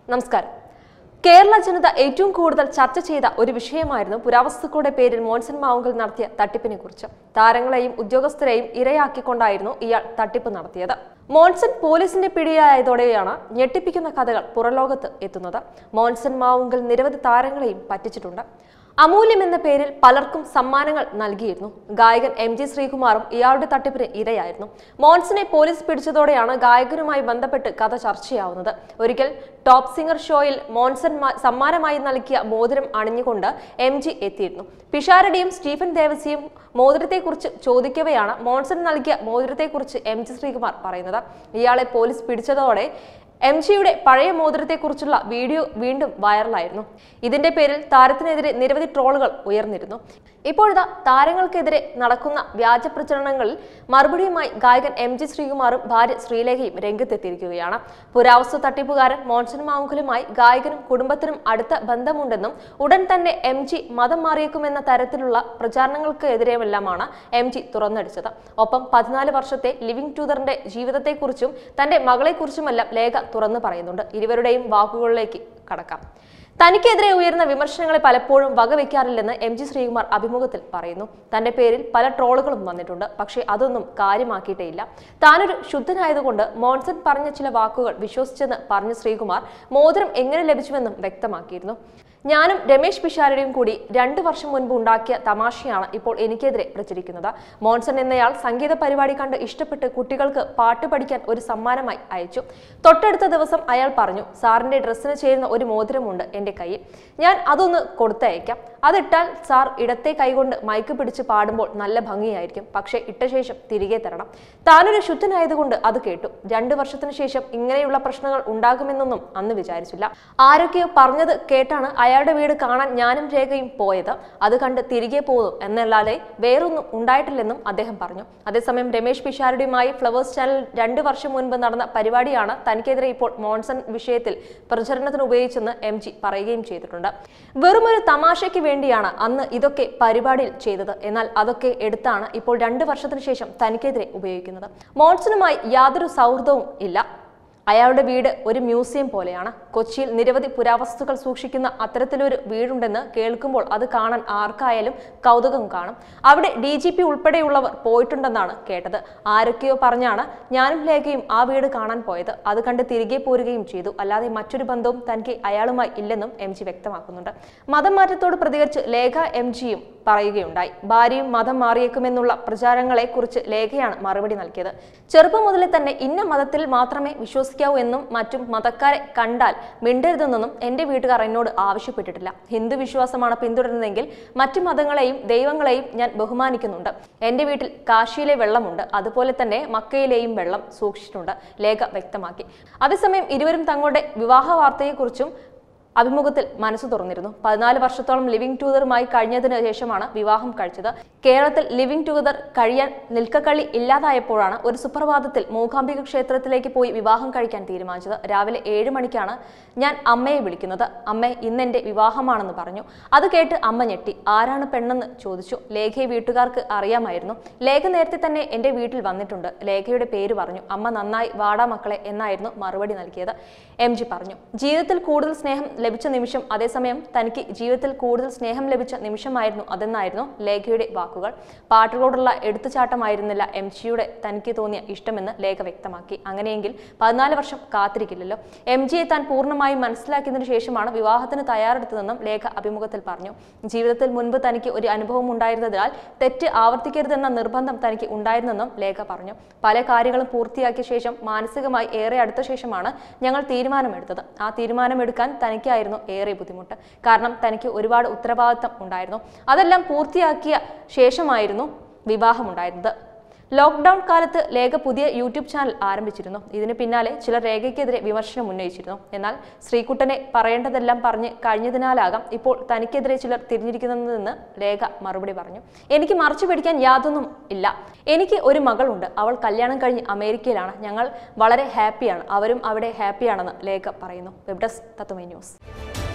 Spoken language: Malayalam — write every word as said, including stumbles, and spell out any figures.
നമസ്കാരം. കേരള ജനത ഏറ്റവും കൂടുതൽ ചർച്ച ചെയ്ത ഒരു വിഷയമായിരുന്നു പുരാവസ്തുക്കളുടെ പേരിൽ മോൻസൺ മാവുങ്കൽ നടത്തിയ തട്ടിപ്പിനെ കുറിച്ച്. താരങ്ങളെയും ഉദ്യോഗസ്ഥരെയും ഇരയാക്കിക്കൊണ്ടായിരുന്നു ഇയാൾ തട്ടിപ്പ് നടത്തിയത്. മോൻസൺ പോലീസിന്റെ പിടിയിലായതോടെയാണ് ഞെട്ടിപ്പിക്കുന്ന കഥകൾ പുറലോകത്ത് എത്തുന്നത്. മോൻസൺ മാവുങ്കൽ നിരവധി താരങ്ങളെയും പറ്റിച്ചിട്ടുണ്ട്. അമൂല്യം എന്ന പേരിൽ പലർക്കും സമ്മാനങ്ങൾ നൽകിയിരുന്നു. ഗായകൻ എം ജി ശ്രീകുമാറും ഇയാളുടെ തട്ടിപ്പിന് ഇരയായിരുന്നു. മോൻസനെ പോലീസ് പിടിച്ചതോടെയാണ് ഗായകനുമായി ബന്ധപ്പെട്ട് കഥ ചർച്ചയാവുന്നത്. ഒരിക്കൽ ടോപ്പ് സിംഗർ ഷോയിൽ മോൻസൺ സമ്മാനമായി നൽകിയ മോതിരം അണിഞ്ഞുകൊണ്ട് എം ജി എത്തിയിരുന്നു. പിഷാരടിയും സ്റ്റീഫൻ ദേവസിയും മോതിരത്തെക്കുറിച്ച് ചോദിക്കവെയാണ് മോൻസൺ നൽകിയ മോതിരത്തെക്കുറിച്ച് എം ജി ശ്രീകുമാർ പറയുന്നത്. ഇയാളെ പോലീസ് പിടിച്ചതോടെ എം ജിയുടെ പഴയ മോതിരത്തെക്കുറിച്ചുള്ള വീഡിയോ വീണ്ടും വൈറലായിരുന്നു. ഇതിന്റെ പേരിൽ താരത്തിനെതിരെ നിരവധി ട്രോളുകൾ ഉയർന്നിരുന്നു. ഇപ്പോഴത്തെ താരങ്ങൾക്കെതിരെ നടക്കുന്ന വ്യാജ പ്രചരണങ്ങളിൽ മറുപടിയുമായി ഗായകൻ എം ജി ശ്രീകുമാറും ഭാര്യ ശ്രീലേഖയും രംഗത്തെത്തിയിരിക്കുകയാണ്. പുരാവസ്തു തട്ടിപ്പുകാരൻ മോൻസൺ മാവുങ്കലുമായി ഗായകനും കുടുംബത്തിനും അടുത്ത ബന്ധമുണ്ടെന്നും ഉടൻ തന്നെ എം ജി മതം മാറിയേക്കുമെന്ന തരത്തിലുള്ള പ്രചാരണങ്ങൾക്കെതിരെയെല്ലാമാണ് എം ജി തുറന്നടിച്ചത്. ഒപ്പം പതിനാല് വർഷത്തെ ലിവിംഗ് ടൂതറിന്റെ ജീവിതത്തെക്കുറിച്ചും തന്റെ മകളെക്കുറിച്ചുമെല്ലാം ലേഖ തുറന്നു പറയുന്നുണ്ട്. ഇരുവരുടെയും വാക്കുകളിലേക്ക് കടക്കാം. തനിക്കെതിരെ ഉയർന്ന വിമർശനങ്ങളെ പലപ്പോഴും വകവെക്കാറില്ലെന്ന് എം ജി ശ്രീകുമാർ അഭിമുഖത്തിൽ പറയുന്നു. തന്റെ പേരിൽ പല ട്രോളുകളും വന്നിട്ടുണ്ട്. പക്ഷേ അതൊന്നും കാര്യമാക്കിയിട്ടേയില്ല. താനൊരു ശുദ്ധനായതുകൊണ്ട് മോൻസൺ പറഞ്ഞ ചില വാക്കുകൾ വിശ്വസിച്ചെന്ന് പറഞ്ഞ ശ്രീകുമാർ മോതിരം എങ്ങനെ ലഭിച്ചുവെന്നും വ്യക്തമാക്കിയിരുന്നു. ഞാനും രമേശ് പിഷാരടിയും കൂടി രണ്ടു വർഷം മുൻപ് ഉണ്ടാക്കിയ തമാശയാണ് ഇപ്പോൾ എനിക്കെതിരെ പ്രചരിക്കുന്നത്. മോൻസൺ എന്നയാൾ സംഗീത പരിപാടി കണ്ട് ഇഷ്ടപ്പെട്ട് കുട്ടികൾക്ക് പാട്ട് പഠിക്കാൻ ഒരു സമ്മാനമായി അയച്ചു. തൊട്ടടുത്ത ദിവസം അയാൾ പറഞ്ഞു, സാറിന്റെ ഡ്രസ്സിന് ചേരുന്ന ഒരു മോതിരമുണ്ട് എന്റെ കയ്യിൽ, ഞാൻ അതൊന്ന് കൊടുത്തയക്കാം. അതിട്ടാൽ സാർ ഇടത്തെ കൈകൊണ്ട് മൈക്ക് പിടിച്ച് പാടുമ്പോൾ നല്ല ഭംഗിയായിരിക്കും. പക്ഷേ ഇട്ട ശേഷം തിരികെ തരണം. താനൊരു ശുദ്ധനായതുകൊണ്ട് അത് കേട്ടു. രണ്ടു വർഷത്തിന് ശേഷം ഇങ്ങനെയുള്ള പ്രശ്നങ്ങൾ ഉണ്ടാകുമെന്നൊന്നും അന്ന് വിചാരിച്ചില്ല. ആരൊക്കെയോ പറഞ്ഞത് കേട്ടാണ് അയാളുടെ വീട് കാണാൻ ഞാനും രേഖയും പോയത്. അത് കണ്ട് തിരികെ പോകും എന്നല്ലാതെ വേറൊന്നും ഉണ്ടായിട്ടില്ലെന്നും അദ്ദേഹം പറഞ്ഞു. അതേസമയം രമേശ് പിഷാരടിയുമായി ഫ്ലവേഴ്സ് ചാനൽ രണ്ടു വർഷം മുൻപ് നടന്ന പരിപാടിയാണ് തനിക്കെതിരെ ഇപ്പോൾ മോൻസൺ വിഷയത്തിൽ പ്രചരണത്തിന് ഉപയോഗിച്ചെന്ന് എം ജി പറയുകയും ചെയ്തിട്ടുണ്ട്. വെറുമൊരു തമാശയ്ക്ക് വേണ്ടിയാണ് അന്ന് ഇതൊക്കെ പരിപാടിയിൽ ചെയ്തത്. എന്നാൽ അതൊക്കെ എടുത്താണ് ഇപ്പോൾ രണ്ടു വർഷത്തിന് ശേഷം തനിക്കെതിരെ ഉപയോഗിക്കുന്നത്. മോൻസണുമായി യാതൊരു സൗഹൃദവും ഇല്ല. അയാളുടെ വീട് ഒരു മ്യൂസിയം പോലെയാണ്. കൊച്ചിയിൽ നിരവധി പുരാവസ്തുക്കൾ സൂക്ഷിക്കുന്ന അത്തരത്തിലൊരു വീടുണ്ടെന്ന് കേൾക്കുമ്പോൾ അത് കാണാൻ ആർക്കായാലും കൗതുകം കാണും. അവിടെ ഡി ജി പി ഉൾപ്പെടെയുള്ളവർ പോയിട്ടുണ്ടെന്നാണ് കേട്ടത്. ആരൊക്കെയോ പറഞ്ഞാണ് ഞാനും ലേഖയും ആ വീട് കാണാൻ പോയത്. അത് കണ്ട് തിരികെ പോരുകയും ചെയ്തു. അല്ലാതെ മറ്റൊരു ബന്ധവും തനിക്ക് അയാളുമായി ഇല്ലെന്നും എം ജി വ്യക്തമാക്കുന്നുണ്ട്. മതം മാറ്റത്തോട് പ്രതികരിച്ച് ലേഖ എം ജിയും പറയുകയുണ്ടായി. ഭാര്യയും മതം മാറിയേക്കുമെന്നുള്ള പ്രചാരങ്ങളെ കുറിച്ച് ലേഖയാണ് മറുപടി നൽകിയത്. ചെറുപ്പം മുതലേ തന്നെ ഇന്ന മതത്തിൽ മാത്രമേ വിശ്വസിക്കാവൂ എന്നും മറ്റും മതക്കാരെ കണ്ടാൽ മിണ്ടരുതെന്നും എന്റെ വീട്ടുകാർ എന്നോട് ആവശ്യപ്പെട്ടിട്ടില്ല. ഹിന്ദു വിശ്വാസമാണ് പിന്തുടരുന്നതെങ്കിൽ മറ്റു മതങ്ങളെയും ദൈവങ്ങളെയും ഞാൻ ബഹുമാനിക്കുന്നുണ്ട്. എന്റെ വീട്ടിൽ കാശിയിലെ വെള്ളമുണ്ട്, അതുപോലെ തന്നെ മക്കയിലെയും വെള്ളം സൂക്ഷിച്ചിട്ടുണ്ട്, ലേഖ വ്യക്തമാക്കി. അതേസമയം ഇരുവരും തങ്ങളുടെ വിവാഹ വാർത്തയെക്കുറിച്ചും അഭിമുഖത്തിൽ മനസ്സ് തുറന്നിരുന്നു. പതിനാല് വർഷത്തോളം ലിവിംഗ് ടൂതറുമായി കഴിഞ്ഞതിന് ശേഷമാണ് വിവാഹം കഴിച്ചത്. കേരളത്തിൽ ലിവിംഗ് ടൂതർ കഴിയാൻ നിൽക്കക്കള്ളി ഇല്ലാതായപ്പോഴാണ് ഒരു സുപ്രഭാതത്തിൽ മൂകാംബിക ക്ഷേത്രത്തിലേക്ക് പോയി വിവാഹം കഴിക്കാൻ തീരുമാനിച്ചത്. രാവിലെ ഏഴ് മണിക്കാണ് ഞാൻ അമ്മയെ വിളിക്കുന്നത്. അമ്മ ഇന്നെന്റെ വിവാഹമാണെന്ന് പറഞ്ഞു. അത് കേട്ട് അമ്മ ഞെട്ടി. ആരാണ് പെണ്ണെന്ന് ചോദിച്ചു. ലേഖയെ വീട്ടുകാർക്ക് അറിയാമായിരുന്നു. ലേഖ നേരത്തെ തന്നെ എന്റെ വീട്ടിൽ വന്നിട്ടുണ്ട്. ലേഖയുടെ പേര് പറഞ്ഞു. അമ്മ നന്നായി വാടാ മക്കളെ എന്നായിരുന്നു മറുപടി നൽകിയത്. എം ജി പറഞ്ഞു. ജീവിതത്തിൽ കൂടുതൽ സ്നേഹം ലഭിച്ച നിമിഷം, അതേസമയം തനിക്ക് ജീവിതത്തിൽ കൂടുതൽ സ്നേഹം ലഭിച്ച നിമിഷമായിരുന്നു അതെന്നായിരുന്നു ലേഖയുടെ വാക്കുകൾ. പാട്ടുകളോടുള്ള എടുത്തുചാട്ടമായിരുന്നില്ല എം ജിയുടെ തനിക്ക് തോന്നിയ ഇഷ്ടമെന്ന് ലേഖ വ്യക്തമാക്കി. അങ്ങനെയെങ്കിൽ പതിനാല് വർഷം കാത്തിരിക്കില്ലല്ലോ. എം ജിയെ താൻ പൂർണ്ണമായും മനസ്സിലാക്കിയതിനു ശേഷമാണ് വിവാഹത്തിന് തയ്യാറെടുത്തതെന്നും ലേഖ അഭിമുഖത്തിൽ പറഞ്ഞു. ജീവിതത്തിൽ മുൻപ് തനിക്ക് ഒരു അനുഭവം ഉണ്ടായിരുന്നതിനാൽ തെറ്റ് ആവർത്തിക്കരുതെന്ന നിർബന്ധം തനിക്ക് ഉണ്ടായിരുന്നെന്നും ലേഖ പറഞ്ഞു. പല കാര്യങ്ങളും പൂർത്തിയാക്കിയ ശേഷം മാനസികമായി ഏറെ അടുത്ത ശേഷമാണ് ഞങ്ങൾ തീരുമാനമെടുത്തത്. ആ തീരുമാനമെടുക്കാൻ തനിക്കായിരുന്നു ഏറെ ബുദ്ധിമുട്ട്. കാരണം തനിക്ക് ഒരുപാട് ഉത്തരവാദിത്തം ഉണ്ടായിരുന്നു. അതെല്ലാം പൂർത്തിയാക്കിയ ശേഷമായിരുന്നു വിവാഹമുണ്ടായിരുന്നത്. ലോക്ക്ഡൌൺ കാലത്ത് ലേഖ പുതിയ യൂട്യൂബ് ചാനൽ ആരംഭിച്ചിരുന്നു. ഇതിന് പിന്നാലെ ചിലർ രേഖയ്ക്കെതിരെ വിമർശനം ഉന്നയിച്ചിരുന്നു. എന്നാൽ ശ്രീകുട്ടനെ പറയേണ്ടതെല്ലാം പറഞ്ഞ് കഴിഞ്ഞതിനാലാകാം ഇപ്പോൾ തനിക്കെതിരെ ചിലർ തിരിഞ്ഞിരിക്കുന്നതെന്ന് ലേഖ മറുപടി പറഞ്ഞു. എനിക്ക് മറച്ചു പിടിക്കാൻ യാതൊന്നും ഇല്ല. എനിക്ക് ഒരു മകളുണ്ട്. അവൾ കല്യാണം കഴിഞ്ഞ് അമേരിക്കയിലാണ്. ഞങ്ങൾ വളരെ ഹാപ്പിയാണ്. അവരും അവിടെ ഹാപ്പിയാണെന്ന് ലേഖ പറയുന്നു. Web desk Tatwamayi news.